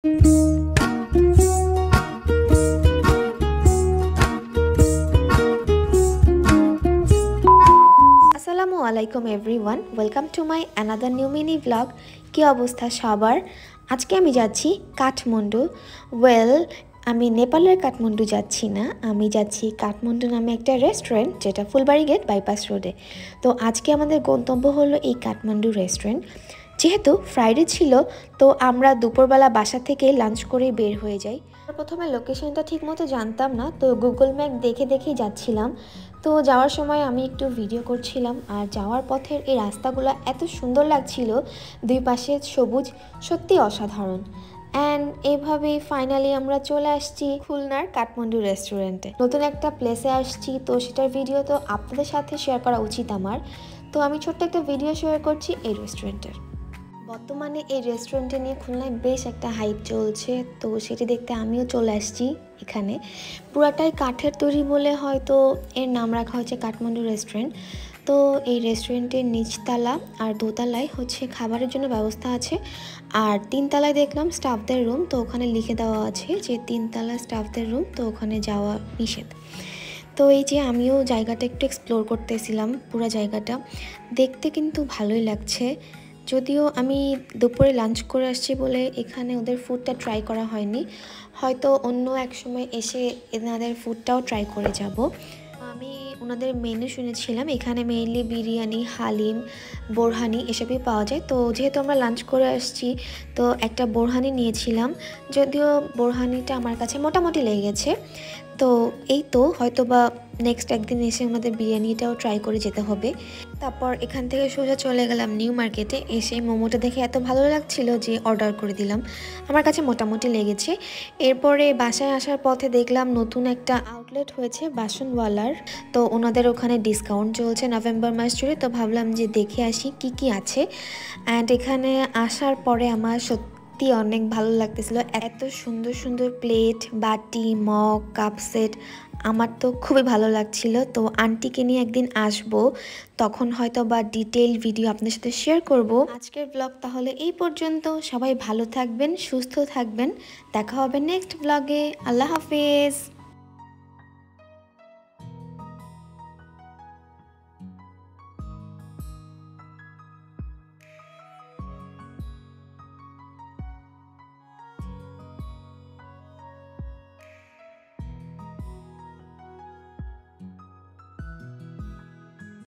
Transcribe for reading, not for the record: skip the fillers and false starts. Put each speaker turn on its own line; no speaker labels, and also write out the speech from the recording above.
আসসালামু আলাইকুম everyone, welcome to my another new mini blog. কী অবস্থা সবার? আজকে আমি যাচ্ছি কাঠমান্ডু। আমি নেপালের কাঠমান্ডু যাচ্ছি না, আমি যাচ্ছি কাঠমান্ডু নামে একটা রেস্টুরেন্ট যেটা ফুলবাড়ি গেট বাইপাস রোডে। তো আজকে আমাদের গন্তব্য হলো এই কাঠমান্ডু রেস্টুরেন্ট। যেহেতু ফ্রাইডে ছিল, তো আমরা দুপুরবেলা বাসা থেকে লাঞ্চ করে বের হয়ে যাই। প্রথমে লোকেশনটা ঠিক মতো জানতাম না, তো গুগল ম্যাপ দেখেই যাচ্ছিলাম। তো যাওয়ার সময় আমি একটু ভিডিও করছিলাম, আর যাওয়ার পথের এই রাস্তাগুলো এত সুন্দর লাগছিল, দুই পাশে সবুজ, সত্যি অসাধারণ। অ্যান্ড এইভাবেই ফাইনালি আমরা চলে আসছি খুলনার কাঠমান্ডু রেস্টুরেন্টে। নতুন একটা প্লেসে আসছি, তো সেটার ভিডিও তো আপনাদের সাথে শেয়ার করা উচিত আমার। তো আমি ছোট্ট একটা ভিডিও শেয়ার করছি এই রেস্টুরেন্টের। বর্তমানে এই রেস্টুরেন্টে নিয়ে খুলনায় বেশ একটা হাইপ চলছে, তো সেটি দেখতে আমিও চলে আসছি এখানে। পুরাটাই কাঠের তৈরি বলে হয়তো এর নাম রাখা হয়েছে কাঠমান্ডু রেস্টুরেন্ট। তো এই রেস্টুরেন্টের নিচতলা আর দোতলায় হচ্ছে খাবারের জন্য ব্যবস্থা আছে, আর তিনতলায় দেখলাম স্টাফদের রুম। তো ওখানে লিখে দেওয়া আছে যে তিনতলা স্টাফদের রুম, তো ওখানে যাওয়া নিষেধ। তো এই যে আমিও জায়গাটা একটু এক্সপ্লোর করতেছিলাম, পুরো জায়গাটা দেখতে কিন্তু ভালোই লাগছে। যদিও আমি দুপুরে লাঞ্চ করে আসছি বলে এখানে ওদের ফুডটা ট্রাই করা হয়নি, হয়তো অন্য এক সময় এসে এনাদের ফুডটাও ট্রাই করে যাব। আমি ওনাদের মেনু শুনেছিলাম, এখানে মেইনলি বিরিয়ানি, হালিম, বোরহানি এসবই পাওয়া যায়। তো যেহেতু আমরা লাঞ্চ করে আসছি, তো একটা বোরহানি নিয়েছিলাম, যদিও বোরহানিটা আমার কাছে মোটামুটি লেগেছে। তো এই তো হয়তো বা নেক্সট একদিন এসে ওনাদের বিরিয়ানিটাও ট্রাই করে যেতে হবে। তারপর এখান থেকে সোজা চলে গেলাম নিউ মার্কেটে। এসে মোমোটা দেখে এত ভালো লাগছিল যে অর্ডার করে দিলাম, আমার কাছে মোটামুটি লেগেছে। এরপরে বাসায় আসার পথে দেখলাম নতুন একটা আউটলেট হয়েছে বাসনওয়ালার, তো ওনাদের ওখানে ডিসকাউন্ট চলছে নভেম্বর মাস জুড়ে। তো ভাবলাম যে দেখে আসি কি আছে। অ্যান্ড এখানে আসার পরে আমার সত্যি অনেক ভালো লাগতেছিল, এত সুন্দর সুন্দর প্লেট, বাটি, মগ, কাপ সেট, আমার তো খুবই ভালো লাগছিল। তো আন্টিকে নিয়ে একদিন আসবো, তখন হয়তো বা ডিটেইল ভিডিও আপনাদের সাথে শেয়ার করব। আজকের ব্লগ তাহলে এই পর্যন্ত। সবাই ভালো থাকবেন, সুস্থ থাকবেন, দেখা হবে নেক্সট ব্লগে। আল্লাহ হাফেজ।